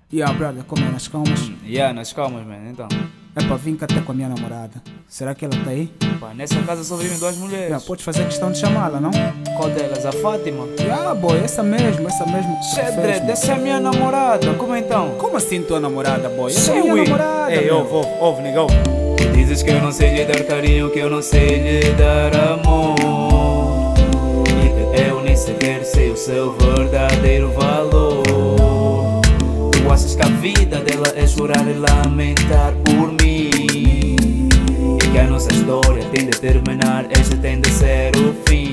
Yeah, brother, como é nas calmas? Nas calmas, mano, então. É pra vir cá até com a minha namorada. Será que ela tá aí? Pá, nessa casa só vivem duas mulheres. Yeah, podes fazer questão de chamá-la, não? Qual delas? A Fátima? Yeah, boy, essa mesmo que tu Cedre, fez, essa é a minha namorada, como então? Como assim tua namorada, boy? Essa é Sim, minha ui. namorada, Ei, meu. ouve, nigga, ouve. Dizes que eu não sei lhe dar carinho, que eu não sei lhe dar amor, e que eu nem sequer sei o seu verdadeiro valor. Tu achas que a vida dela é chorar e lamentar por mim, e que a nossa história tem de terminar, este tem de ser o fim.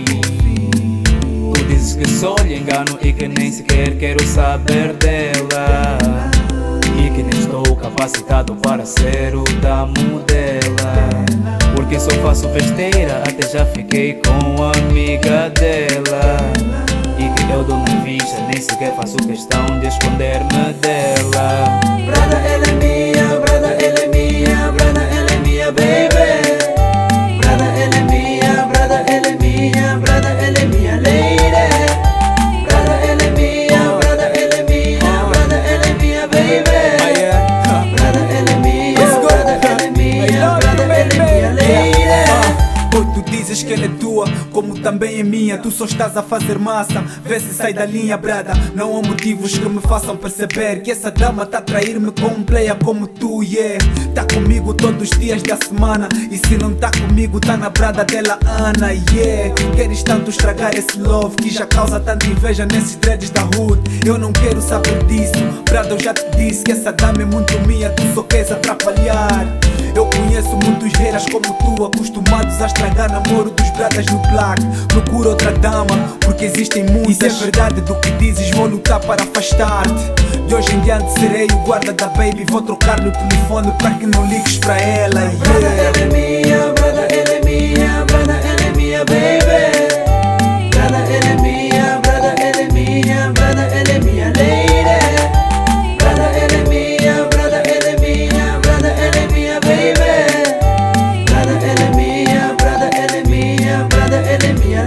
Tu dizes que só lhe engano e que nem sequer quero saber dela, e que nem estou capacitado para ser o damo dela, porque só faço besteira, até já fiquei com a amiga dela, e que eu dou na ficha, nem sequer faço questão de esconder-me dela. Brada, ela é minha, brada, ela é minha, brada, ela é minha, baby. Brada, ela é minha, brada, ela é minha, brada, ela é minha lady. Brada, ela é minha, brada, ela é minha, brada, ela é minha, baby. Brada, ela é minha, brada, ela é minha, brada, ela é minha lady. Tu dizes que ela é tua, como também é minha. Tu só estás a fazer massa, vê se sai da linha, brada. Não há motivos que me façam perceber que essa dama tá a trair-me com um player como tu, yeah. Tá comigo todos os dias da semana, e se não tá comigo, tá na brada dela, Ana, yeah. Queres tanto estragar esse love que já causa tanta inveja nesses dreads da hood. Eu não quero saber disso, brada, eu já te disse que essa dama é muito minha, tu só queres atrapalhar. Eu conheço muitos haters como tu, acostumados a estragar namoro dos bradas no black. Procura outra dama, porque existem muitas. E se é verdade do que dizes, vou lutar para afastar-te. De hoje em diante serei o guarda da baby, vou trocar-lhe o telefone para que não ligues para ela, yeah. Brada, ela é minha, brada, ela é minha, brada, ela é minha, baby. Brada, ela é minha, brada, ela é minha, brada, ela é minha lady. Brada, ela é minha, brada, ela é minha, brada, ela é minha, baby. Brada, ela é minha, brada, ela é minha, brada, ela é minha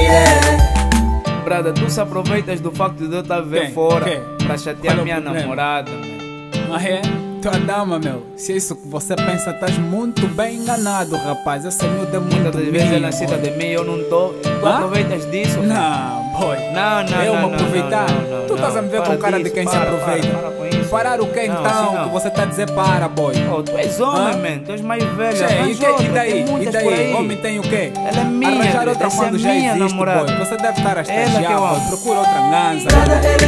lady. Brada, tu se aproveitas do facto de eu estar a ver Quem? fora Quem? para chatear Qual é o minha problema? namorada, mano. Ah, é? Tua dama, meu. Se é isso que você pensa, estás muito bem enganado, rapaz. Essa miúda é muito Muitas das vezes ela minha, cita boy. de mim, eu não tô. Tu Hã? aproveitas disso? Não, boy. Não, Eu não, me aproveitar? não, Tu estás a me ver para com cara de disso, quem se para, aproveita. para com isso. Parar o que Não, então? assim não. Que você tá a dizer para, boy. Oh, tu és homem, Hã? man, tu és mais velha. Che, e daí? E daí? Homem tem o quê? Ela é minha, Arranjar querida, outra essa é quando já minha existe, namorada. boy. Você deve estar a Ela que eu estagiar, boy. amo. Procura outra ganza. Brada, ela